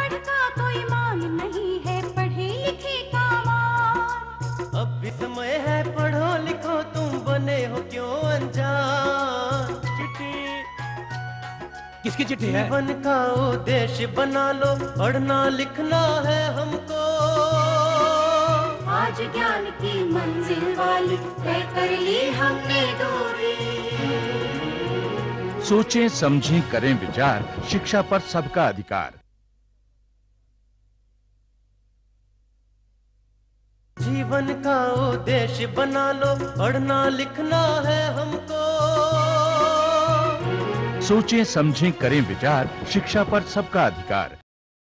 पढ़ का कोई मान नहीं है, पढ़े लिखे का मान। अब भी समय है, पढ़ो लिखो, तुम बने हो क्यों अनजान। चिट्ठी किसकी चिट्ठी है? जीवन का उद्देश्य बना लो, पढ़ना लिखना है हमको। आज ज्ञान की मंजिल वाली तय कर ली हमने दूरी। सोचें समझें करें विचार, शिक्षा पर सबका अधिकार। जीवन का उद्देश्य बना लो, पढ़ना लिखना है हमको। सोचें समझें करें विचार, शिक्षा पर सबका अधिकार।